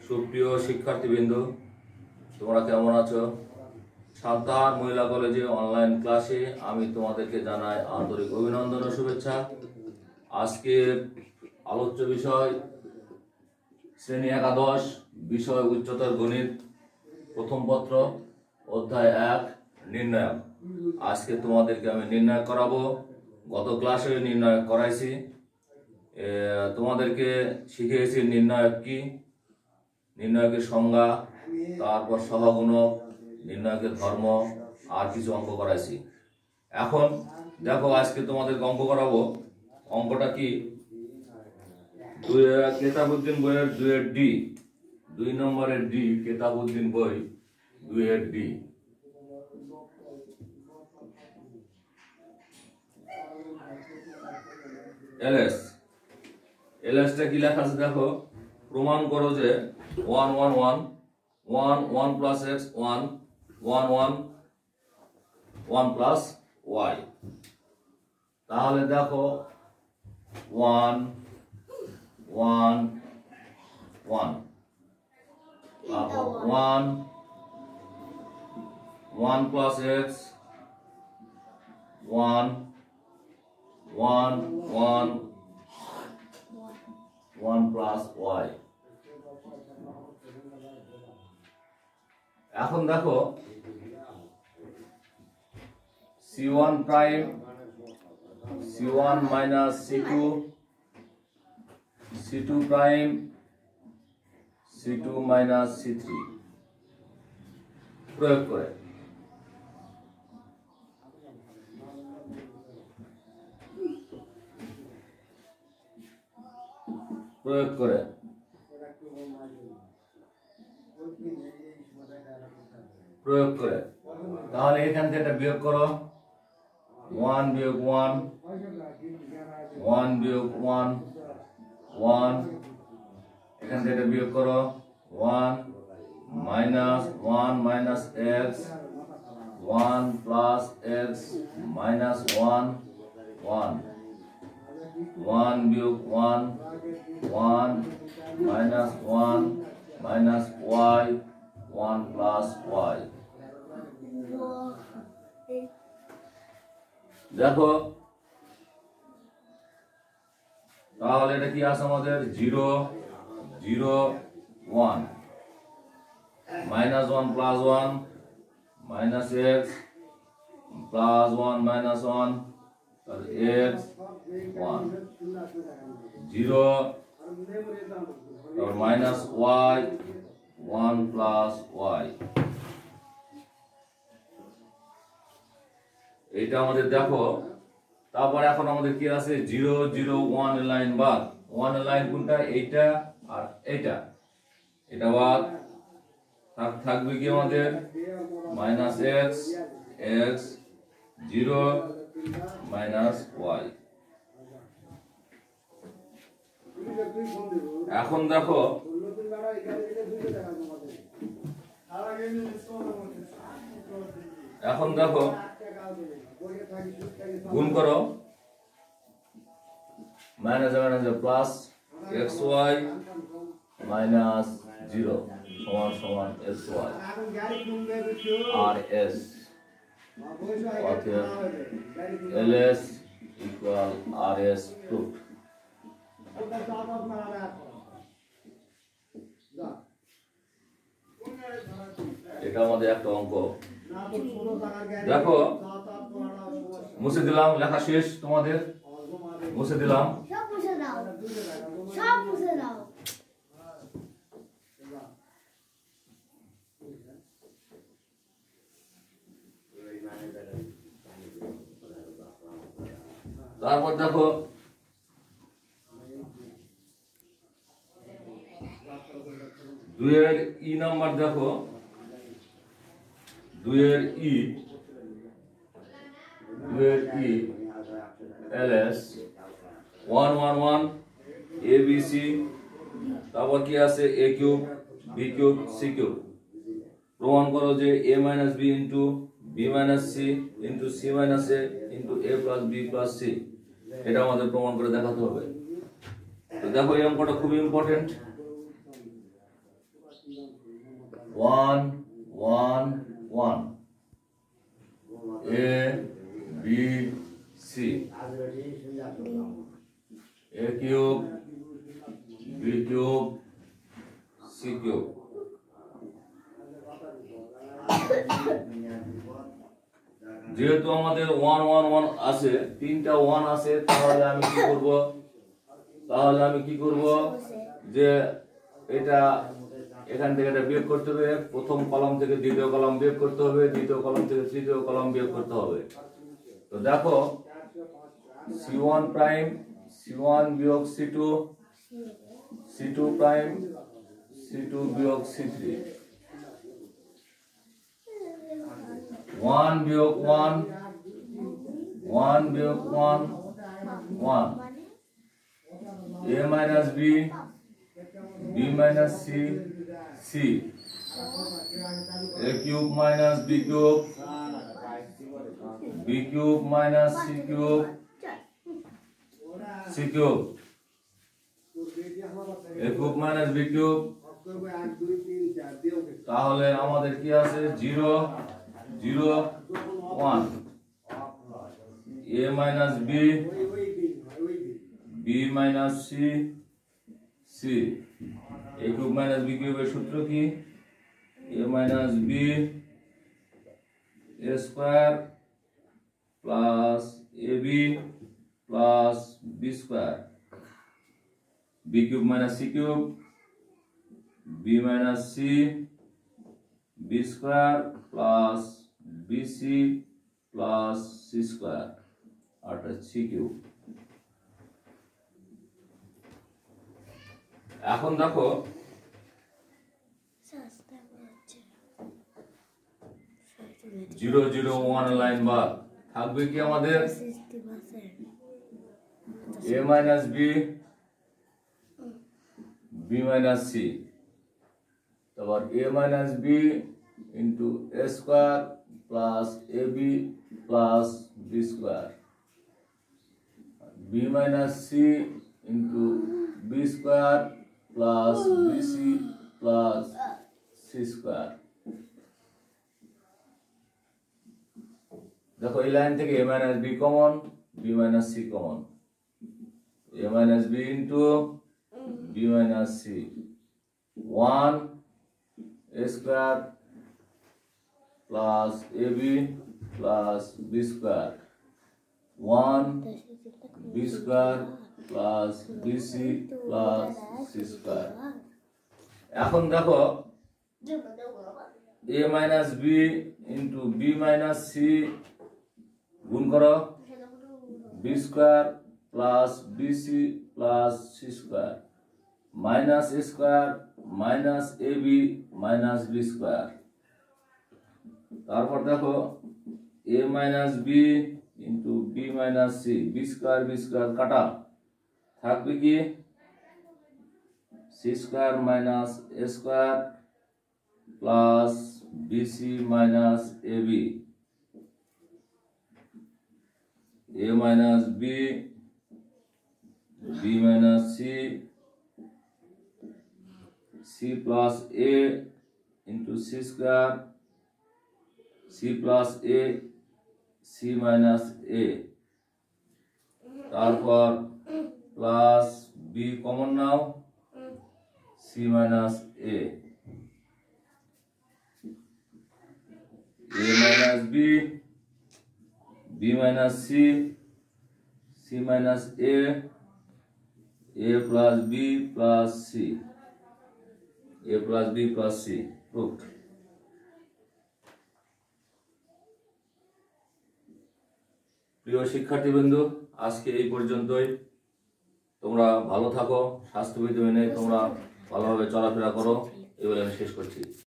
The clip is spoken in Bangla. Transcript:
সুপ্রিয় শিক্ষার্থীবৃন্দ, তোমরা কেমন আছো? সান্তাহার মহিলা কলেজে অনলাইন ক্লাসে আমি তোমাদেরকে জানাই আন্তরিক অভিনন্দন ও শুভেচ্ছা। আজকের আলোচ্য বিষয় শ্রেণী একাদশ, বিষয় উচ্চতর গণিত, প্রথম পত্র, অধ্যায় 1 নির্ণায়ক। আজকে তোমাদেরকে আমি নির্ণয় করাবো। গত ক্লাসে নির্ণয় করাইছি, তোমাদেরকে শিখিয়েছি নির্ণায়ক কি, নির্ণায়কের সংজ্ঞা, তারপর সহগুণক, নির্ণায়কের ধর্ম, আর কিছু অঙ্ক করাইছি। এখন দেখো, আজকে তোমাদেরকে অঙ্ক করাবো। অঙ্কটা কি? কেতাবউদ্দিন বইয়ের 2 ডি, 2 নম্বরের ডি, কেতাবউদ্দিন বই 2 ডি। এলএস, এলএসটা কি লেখা আছে দেখো। প্রমাণ করো যে 1 1 1 1 1 প্লাস x 1 1 1 1 প্লাস y। তাহলে দেখো 1 1 1 1 1 প্লাস x 1 1 1 1 প্লাস y। এখন দেখো c1 prime c1 minus c2 c2 prime c2 minus c3 প্রয়োগ করে তাহলে এখান থেকে এটা বিয়োগ করো। 1 বিয়োগ 1 1 বিয়োগ 1 1, এখান থেকে এটা বিয়োগ করো। 1 minus 1 minus x 1 plus x minus 1 1 1 বিয়োগ 1 1 minus 1 minus y 1 plus y। দেখো তাহলে এটা কি আছে আমাদের? 0 0 1 minus 1 plus 1 minus x plus 1 minus 1 তাহলে x 1 0 তারপর মাইনাস y 1 প্লাস y। এইটা আমাদের দেখো। তারপর এখন আমাদের কি আছে? 0 0 1 লাইন বাদ। 1 লাইন কোনটা? এইটা আর এইটা, এটা বাদ। থাকবে কি আমাদের? Minus x x 0 minus y। এখন দেখো গুণ করো। Minus minus plus xy minus 0 সমান সমান xy আর s, অতএব ls ইকুয়াল rs প্রুফ। এটা আমাদের একটা অঙ্ক। দেখো মুছে দিলাম, লেখা শেষ তোমাদের, মুছে দিলাম। তারপর দেখো 2 এর ই নাম্বার, দেখো 2 এর ই ls 1 1 1 a b c, তারপর কি আছে? a cube b cube c cube. প্রমাণ করো যে a minus b into b minus c into c minus a into a plus b plus c। এটা আমাদের প্রমাণ করে দেখাতে হবে। তো দেখো এই অঙ্কটা খুবই important. 1 1 1 A B C A cube B cube C cube যেহেতু আমাদের 1 1 1 আছে, তিনটা 1 আছে, তাহলে আমি কি করব যে এটা এখান থেকে এটা বিয়োগ করতে হবে, প্রথম কলাম থেকে দ্বিতীয় কলাম বিয়োগ করতে হবে, দ্বিতীয় কলাম থেকে তৃতীয় কলাম বিয়োগ করতে হবে। তো দেখো C1 প্রাইম C1 বিয়োগ C2 C2 প্রাইম C2 বিয়োগ C3 1 বিয়োগ 1 1 বিয়োগ 1 1 A minus B B minus C C A cube minus B cube B cube minus C cube C cube A cube minus B cube তাহলে আমাদের কি আছে 0 0 1 A minus B B minus C C A cube minus B cube এর সূত্র কি A minus B A square plus AB plus B square B cube minus C cube B minus C B square plus BC plus C square অর্থাৎ C cube। এখন দেখো 0 0 1 লাইন বার থাকবে কি আমাদের A minus B B minus C, তারপর A minus B into A square plus AB plus B square B minus C into B square plus BC plus C square। দেখো এই লাইন থেকে A minus B common, B minus C common, A minus B into B minus C 1 A square plus AB plus B square 1 B square plus BC plus C square। এখন দেখো A minus B into B minus C গুণ করো B square plus BC plus C square minus A square minus AB minus B square। তারপর দেখো A minus B into B minus C B square কাটা থাকবে কি C square minus A square plus BC minus AB A minus B B minus C C plus A into C square C plus A C minus A তারপর plus B কমন নাও C minus A A minus B B minus C C minus A plus B plus C A plus B plus C proved। প্রিয় শিক্ষার্থীবৃন্দ, আজকে এই পর্যন্তই। তোমরা ভালো থাকো, স্বাস্থ্যবিধি মেনে তোমরা ভালোভাবে চলাফেরা করো, এই বলে আমি শেষ করছি।